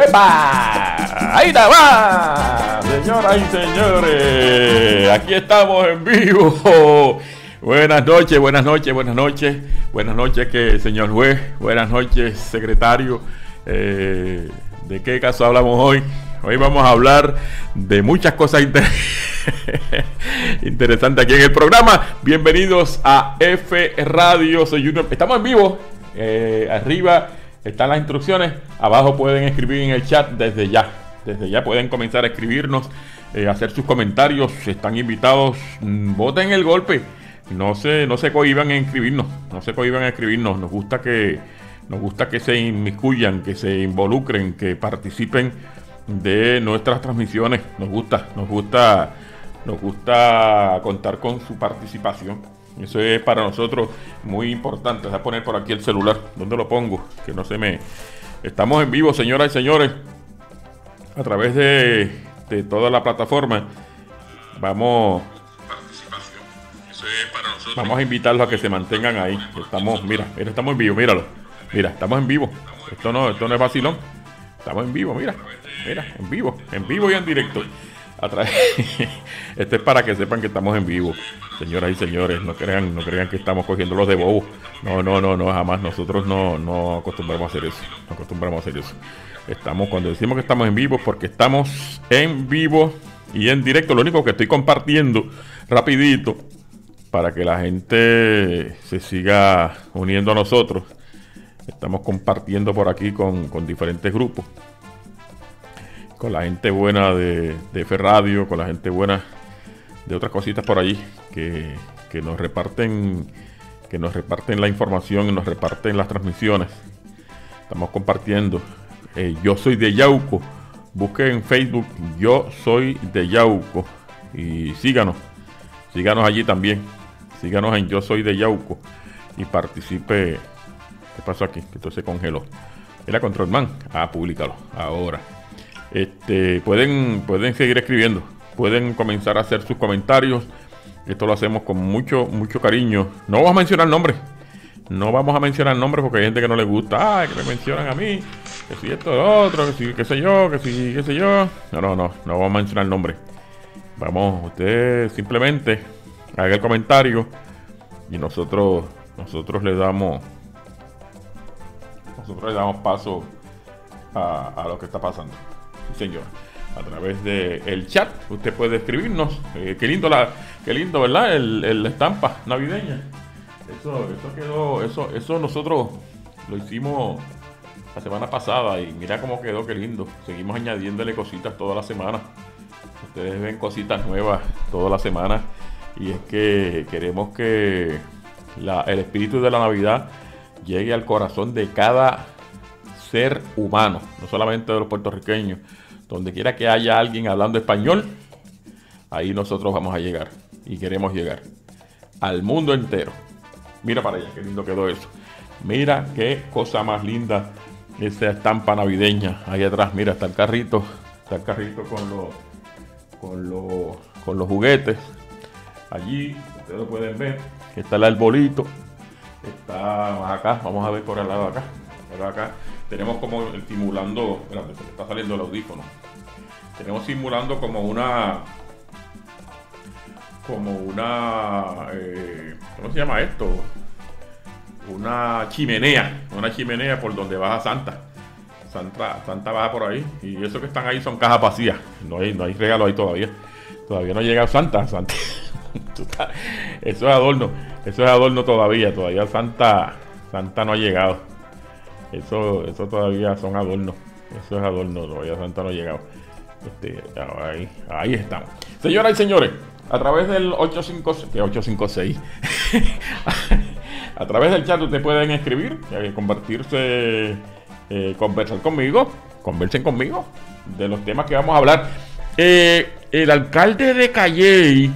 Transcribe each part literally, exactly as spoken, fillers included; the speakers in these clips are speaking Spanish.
¡Epa! ¡Ahí está va! Señoras y señores, aquí estamos en vivo. Buenas noches, buenas noches, buenas noches. Buenas noches, que señor juez. Buenas noches, secretario. Eh, ¿De qué caso hablamos hoy? Hoy vamos a hablar de muchas cosas inter interesantes aquí en el programa. Bienvenidos a F Radio. Soy Junior. Estamos en vivo. Eh, arriba están las instrucciones. Abajo pueden escribir en el chat desde ya. Desde ya pueden comenzar a escribirnos, eh, hacer sus comentarios. Están invitados. Mm, voten el golpe. No se, no se cohiban en escribirnos. No se cohiban en escribirnos. Nos gusta que, nos gusta que se inmiscuyan, que se involucren, que participen de nuestras transmisiones. Nos gusta, nos gusta, nos gusta contar con su participación. Eso es para nosotros muy importante. Voy a poner por aquí el celular. ¿Dónde lo pongo? Que no se me... Estamos en vivo, señoras y señores, a través de, de toda la plataforma. Vamos... Eso es para nosotros. Vamos a invitarlos a que se mantengan ahí. Estamos, mira, mira, estamos en vivo, míralo. Mira, estamos en vivo. Esto no, esto no es vacilón. Estamos en vivo, mira. Mira, en vivo, en vivo y en directo. A través... Esto es para que sepan que estamos en vivo, señoras y señores. No crean, no crean que estamos cogiendo los de bobo. No, no, no, no, jamás. Nosotros no, no acostumbramos a hacer eso. No acostumbramos a hacer eso. Estamos, cuando decimos que estamos en vivo, porque estamos en vivo y en directo. Lo único que estoy compartiendo rapidito para que la gente se siga uniendo a nosotros. Estamos compartiendo por aquí con, con diferentes grupos, con la gente buena de, de F Radio, con la gente buena de otras cositas por allí que, que nos reparten que nos reparten la información y nos reparten las transmisiones. Estamos compartiendo. Eh, yo soy de Yauco. Busquen en Facebook Yo Soy de Yauco y síganos. Síganos allí también. Síganos en Yo Soy de Yauco y participe. ¿Qué pasó aquí? Que esto se congeló. Mira, Controlman. Ah, públicalo. Ahora. Este, pueden, pueden seguir escribiendo, pueden comenzar a hacer sus comentarios. Esto lo hacemos con mucho, mucho cariño. No vamos a mencionar nombres, no vamos a mencionar nombres porque hay gente que no le gusta. Ah, que me mencionan a mí, que si esto, lo otro, que si, qué sé yo, que si, qué sé yo. No, no, no, no vamos a mencionar nombres. Vamos, usted simplemente haga el comentario y nosotros, nosotros le damos, nosotros le damos paso a, a lo que está pasando. Señor, a través de el chat usted puede escribirnos. Eh, qué lindo la, qué lindo, ¿verdad? El, el la estampa navideña. Eso, eso quedó, eso, eso nosotros lo hicimos la semana pasada y mira cómo quedó, qué lindo. Seguimos añadiéndole cositas toda la semana. Ustedes ven cositas nuevas toda la semana y es que queremos que la, el espíritu de la Navidad llegue al corazón de cada ser humano, no solamente de los puertorriqueños. Donde quiera que haya alguien hablando español, ahí nosotros vamos a llegar y queremos llegar al mundo entero. Mira para allá, qué lindo quedó eso. Mira qué cosa más linda esa estampa navideña. Ahí atrás, mira, está el carrito, está el carrito con los con los con los juguetes. Allí ustedes lo pueden ver. Está el arbolito. Está más acá, vamos a ver por el lado de acá. Por acá tenemos como simulando, espérate, se me está saliendo el audífono. Tenemos simulando como una, como una, eh, ¿cómo se llama esto? Una chimenea, una chimenea por donde baja Santa. Santa, Santa baja por ahí y eso que están ahí son cajas vacías. No hay, no hay regalo ahí todavía. Todavía no ha llegado Santa, Santa. Eso es adorno, eso es adorno todavía. Todavía Santa, Santa no ha llegado. Eso, eso todavía son adornos. Eso es adorno, todavía Santa no ha llegado. Este, ahí, ahí estamos. Señoras y señores, a través del ochocientos cincuenta y seis, que ochocientos cincuenta y seis, a través del chat ustedes pueden escribir, eh, compartirse, eh, conversar conmigo, conversen conmigo de los temas que vamos a hablar. Eh, el alcalde de Calley,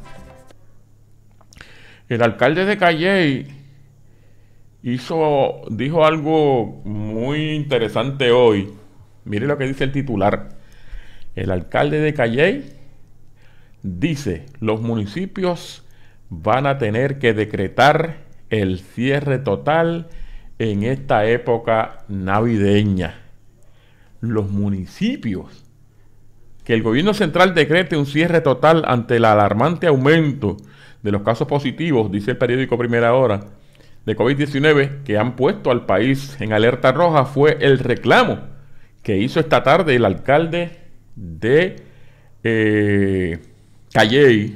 el alcalde de Calley hizo, dijo algo muy interesante hoy. Mire lo que dice el titular. El alcalde de Calley dice: los municipios van a tener que decretar el cierre total en esta época navideña. los municipios. Que el gobierno central decrete un cierre total ante el alarmante aumento de los casos positivos, dice el periódico Primera Hora, de COVID diecinueve, que han puesto al país en alerta roja, fue el reclamo que hizo esta tarde el alcalde de eh, Calley,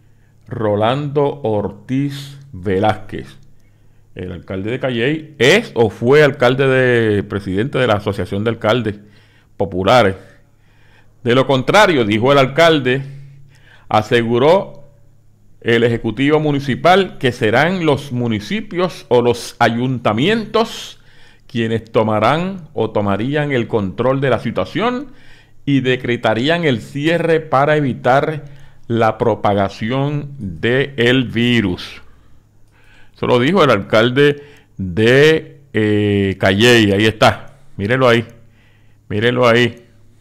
Rolando Ortiz Velázquez. El alcalde de Calley es o fue alcalde de presidente de la Asociación de Alcaldes Populares. De lo contrario, dijo el alcalde, aseguró el ejecutivo municipal que serán los municipios o los ayuntamientos quienes tomarán o tomarían el control de la situación y decretarían el cierre para evitar la propagación del virus. Eso lo dijo el alcalde de eh, Calley. Ahí está, mírenlo ahí, mírenlo ahí.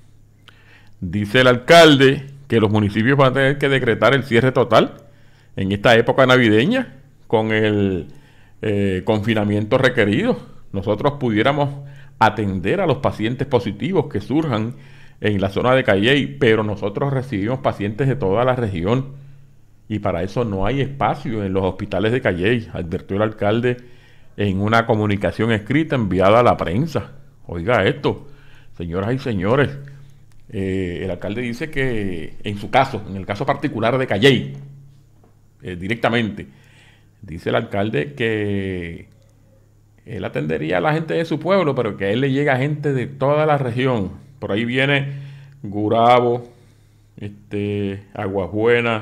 Dice el alcalde que los municipios van a tener que decretar el cierre total en esta época navideña con el eh, confinamiento requerido. Nosotros pudiéramos atender a los pacientes positivos que surjan en la zona de Calley, pero nosotros recibimos pacientes de toda la región y para eso no hay espacio en los hospitales de Calley, advirtió el alcalde en una comunicación escrita enviada a la prensa. Oiga esto, señoras y señores, eh, el alcalde dice que en su caso, en el caso particular de Calley, eh, directamente, dice el alcalde que él atendería a la gente de su pueblo, pero que a él le llega gente de toda la región. Por ahí viene Gurabo, este, Aguas Buenas,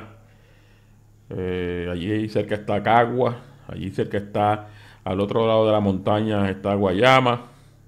eh, allí cerca está Cagua, allí cerca está, al otro lado de la montaña está Guayama.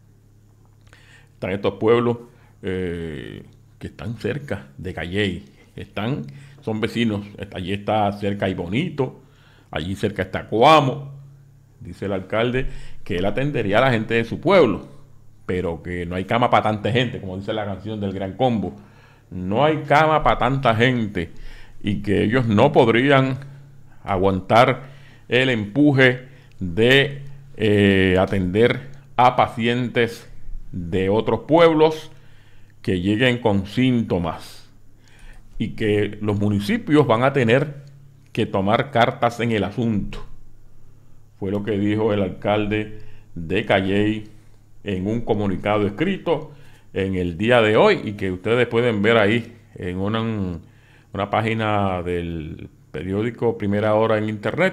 Están estos pueblos eh, que están cerca de Calley, están, son vecinos. Allí está cerca Ibonito, allí cerca está Coamo. Dice el alcalde que él atendería a la gente de su pueblo, pero que no hay cama para tanta gente, como dice la canción del Gran Combo. No hay cama para tanta gente y que ellos no podrían aguantar el empuje de eh, atender a pacientes de otros pueblos que lleguen con síntomas y que los municipios van a tener que tomar cartas en el asunto. Fue lo que dijo el alcalde de Calley en un comunicado escrito en el día de hoy y que ustedes pueden ver ahí en una, una página del periódico Primera Hora en internet.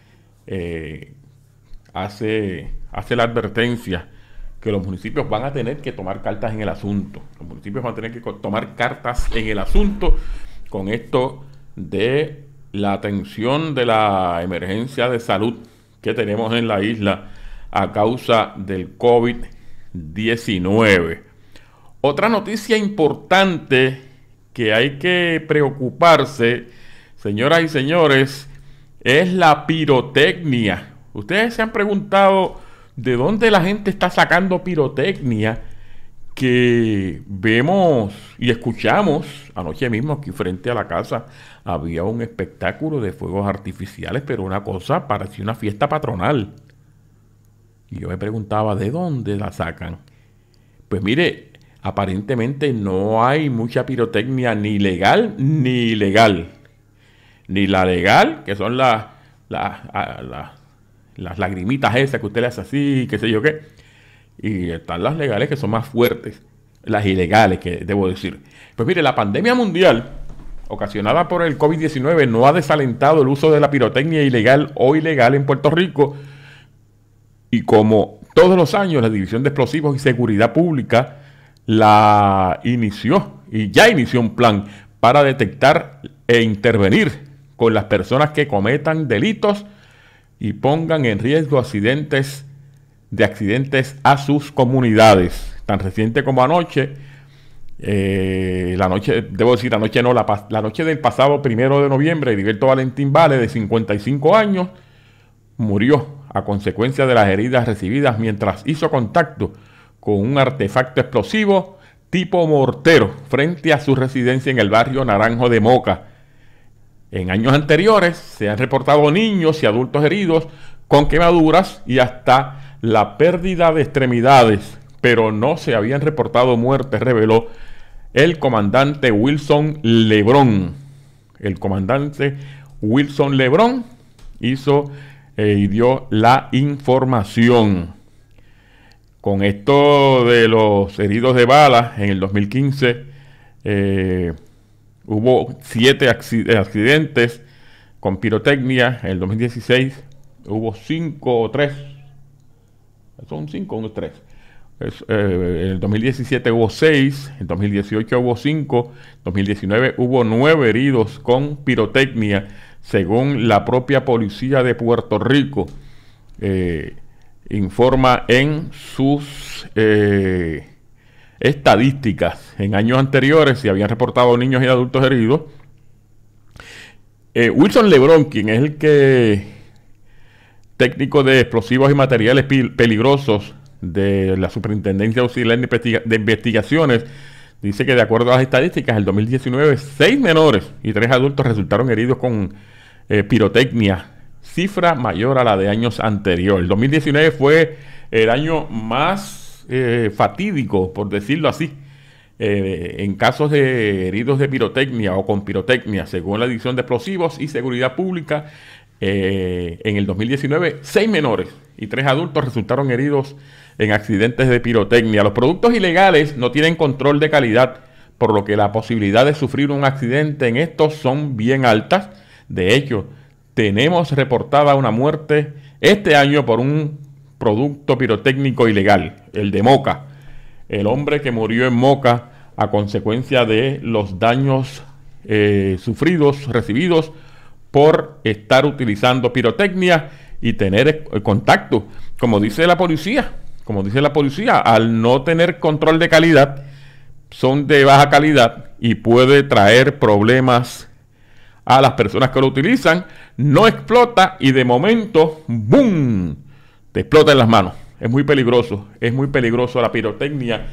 Eh, hace, hace la advertencia que los municipios van a tener que tomar cartas en el asunto. Los municipios van a tener que tomar cartas en el asunto con esto de la atención de la emergencia de salud que tenemos en la isla a causa del COVID diecinueve. Otra noticia importante que hay que preocuparse, señoras y señores, es la pirotecnia. Ustedes se han preguntado de dónde la gente está sacando pirotecnia que vemos y escuchamos. Anoche mismo aquí frente a la casa había un espectáculo de fuegos artificiales, pero una cosa parecía una fiesta patronal. Y yo me preguntaba, ¿de dónde la sacan? Pues mire, aparentemente no hay mucha pirotecnia ni legal ni ilegal. Ni la legal, que son las, las, las, las lagrimitas esas que usted le hace así, qué sé yo qué. Y están las legales que son más fuertes. Las ilegales, que debo decir. Pues mire, la pandemia mundial ocasionada por el COVID diecinueve no ha desalentado el uso de la pirotecnia ilegal o ilegal en Puerto Rico. Y como todos los años, la División de Explosivos y Seguridad Pública la inició y ya inició un plan para detectar e intervenir con las personas que cometan delitos y pongan en riesgo accidentes de accidentes a sus comunidades. Tan reciente como anoche, eh, la noche, debo decir, anoche no, la, la noche del pasado primero de noviembre, Heriberto Valentín Vale, de cincuenta y cinco años, murió a consecuencia de las heridas recibidas mientras hizo contacto con un artefacto explosivo tipo mortero frente a su residencia en el barrio Naranjo de Moca. En años anteriores se han reportado niños y adultos heridos con quemaduras y hasta la pérdida de extremidades pero no se habían reportado muertes, reveló el comandante Wilson Lebron. El comandante Wilson Lebron hizo eh, y dio la información. Con esto de los heridos de bala, en el dos mil quince eh, hubo siete accidentes con pirotecnia. En el dos mil dieciséis hubo cinco o tres. Son cinco o tres. Es, eh, en el dos mil diecisiete hubo seis. En dos mil dieciocho hubo cinco. En dos mil diecinueve hubo nueve heridos con pirotecnia, según la propia policía de Puerto Rico. Eh, informa en sus eh, estadísticas. En años anteriores se habían reportado niños y adultos heridos. Eh, Wilson Lebron, quien es el que técnico de explosivos y materiales peligrosos de la Superintendencia Auxiliar de, Investiga de Investigaciones, dice que de acuerdo a las estadísticas, en el dos mil diecinueve, seis menores y tres adultos resultaron heridos con eh, pirotecnia, cifra mayor a la de años anteriores. El dos mil diecinueve fue el año más eh, fatídico, por decirlo así, eh, en casos de heridos de pirotecnia o con pirotecnia, según la División de Explosivos y Seguridad Pública. Eh, en el dos mil diecinueve, seis menores y tres adultos resultaron heridos en accidentes de pirotecnia. Los productos ilegales no tienen control de calidad, por lo que la posibilidad de sufrir un accidente en estos son bien altas. De hecho, tenemos reportada una muerte este año por un producto pirotécnico ilegal, el de Moca. El hombre que murió en Moca a consecuencia de los daños eh, sufridos, recibidos por estar utilizando pirotecnia y tener eh, contacto. Como dice la policía, como dice la policía, al no tener control de calidad, son de baja calidad y puede traer problemas a las personas que lo utilizan. No explota y de momento, ¡boom!, te explota en las manos. Es muy peligroso, es muy peligroso la pirotecnia,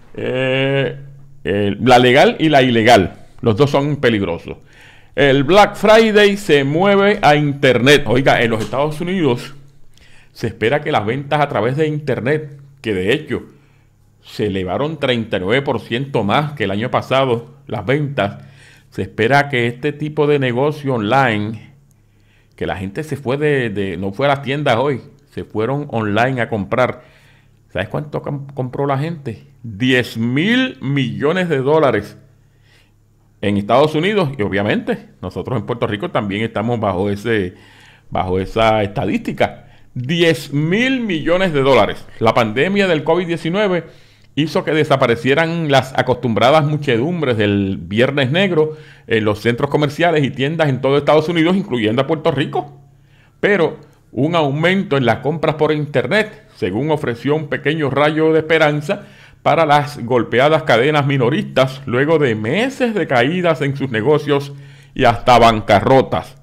eh, eh, la legal y la ilegal. Los dos son peligrosos. El Black Friday se mueve a Internet. Oiga, en los Estados Unidos se espera que las ventas a través de Internet, que de hecho se elevaron treinta y nueve por ciento más que el año pasado, las ventas, se espera que este tipo de negocio online, que la gente se fue de, de no fue a las tiendas hoy, se fueron online a comprar. ¿Sabes cuánto compró la gente? diez mil millones de dólares en Estados Unidos, y obviamente nosotros en Puerto Rico también estamos bajo ese bajo esa estadística. diez mil millones de dólares. La pandemia del COVID diecinueve hizo que desaparecieran las acostumbradas muchedumbres del Viernes Negro en los centros comerciales y tiendas en todo Estados Unidos, incluyendo a Puerto Rico. Pero un aumento en las compras por Internet, según ofreció un pequeño rayo de esperanza para las golpeadas cadenas minoristas luego de meses de caídas en sus negocios y hasta bancarrotas.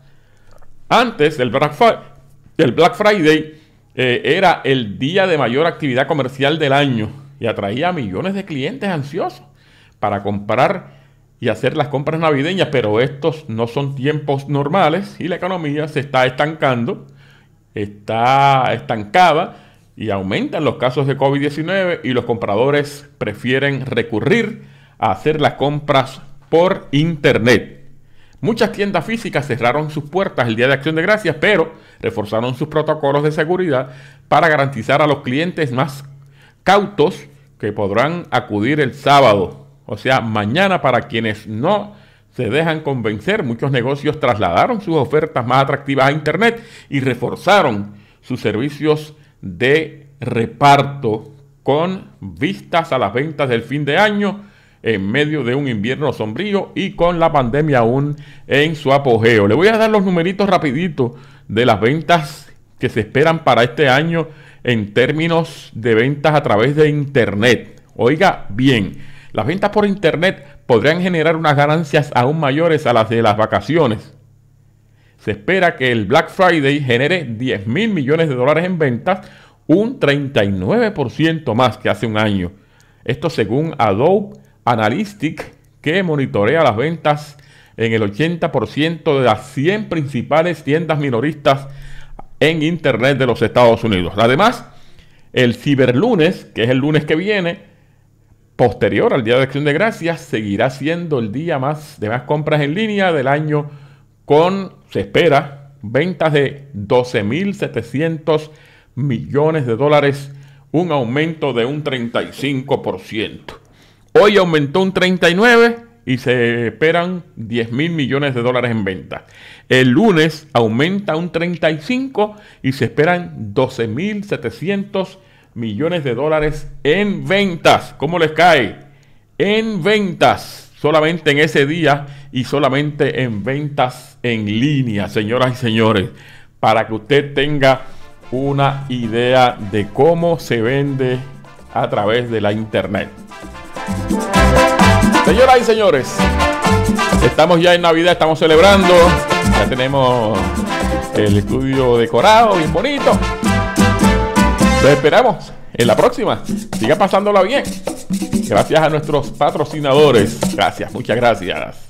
Antes, el Black, el Black Friday eh, era el día de mayor actividad comercial del año y atraía a millones de clientes ansiosos para comprar y hacer las compras navideñas, pero estos no son tiempos normales y la economía se está estancando, está estancada, y aumentan los casos de COVID diecinueve y los compradores prefieren recurrir a hacer las compras por Internet. Muchas tiendas físicas cerraron sus puertas el Día de Acción de Gracias, pero reforzaron sus protocolos de seguridad para garantizar a los clientes más cautos que podrán acudir el sábado, o sea, mañana. Para quienes no se dejan convencer, muchos negocios trasladaron sus ofertas más atractivas a Internet y reforzaron sus servicios de reparto con vistas a las ventas del fin de año en medio de un invierno sombrío y con la pandemia aún en su apogeo. Le voy a dar los numeritos rapidito de las ventas que se esperan para este año en términos de ventas a través de Internet. Oiga bien, las ventas por Internet podrían generar unas ganancias aún mayores a las de las vacaciones. Se espera que el Black Friday genere diez mil millones de dólares en ventas, un treinta y nueve por ciento más que hace un año. Esto según Adobe Analytics, que monitorea las ventas en el ochenta por ciento de las cien principales tiendas minoristas en Internet de los Estados Unidos. Además, El ciberlunes, que es el lunes que viene, posterior al Día de Acción de Gracias, seguirá siendo el día más de más compras en línea del año, con, se espera, ventas de doce mil setecientos millones de dólares, un aumento de un treinta y cinco por ciento. Hoy aumentó un treinta y nueve por ciento y se esperan diez mil millones de dólares en ventas. El lunes aumenta un treinta y cinco por ciento y se esperan doce mil setecientos millones de dólares en ventas. ¿Cómo les cae? En ventas, solamente en ese día y solamente en ventas en línea, señoras y señores, para que usted tenga una idea de cómo se vende a través de la internet. Señoras y señores, estamos ya en Navidad, estamos celebrando, ya tenemos el estudio decorado, bien bonito. Los esperamos en la próxima. Siga pasándola bien. Gracias a nuestros patrocinadores. Gracias, muchas gracias.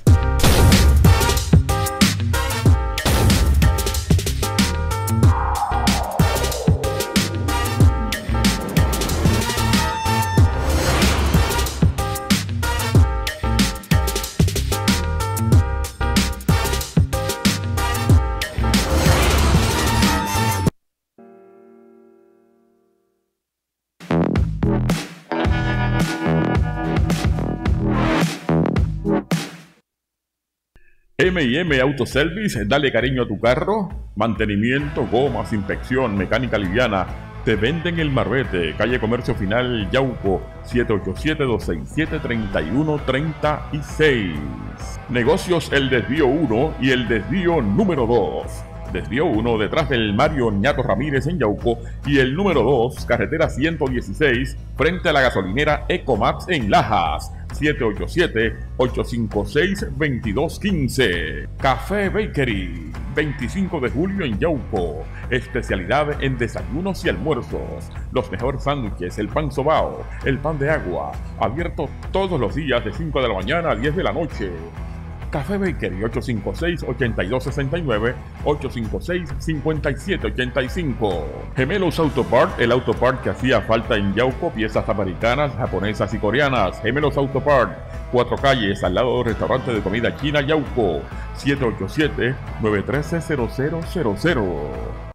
M y M Autoservice, dale cariño a tu carro, mantenimiento, gomas, inspección, mecánica liviana. Te venden el Marbete, calle Comercio Final, Yauco, siete ocho siete, dos seis siete, tres uno tres seis. Negocios El Desvío uno y El Desvío número dos. Desvío uno detrás del Mario Ñato Ramírez en Yauco y el número dos, carretera ciento dieciséis, frente a la gasolinera Ecomax en Lajas. siete ocho siete, ocho cinco seis, dos dos uno cinco. Café Bakery, veinticinco de julio en Yauco. Especialidad en desayunos y almuerzos. Los mejores sándwiches, el pan sobao, el pan de agua. Abierto todos los días de cinco de la mañana a diez de la noche. Café Bakery, ocho cinco seis, ocho dos seis nueve, ocho cinco seis, cinco siete ocho cinco. Gemelos Autopart, el autopart que hacía falta en Yauco, piezas americanas, japonesas y coreanas. Gemelos Autopart, cuatro calles al lado del restaurante de comida china Yauco, siete ocho siete, nueve uno tres, cero cero cero cero.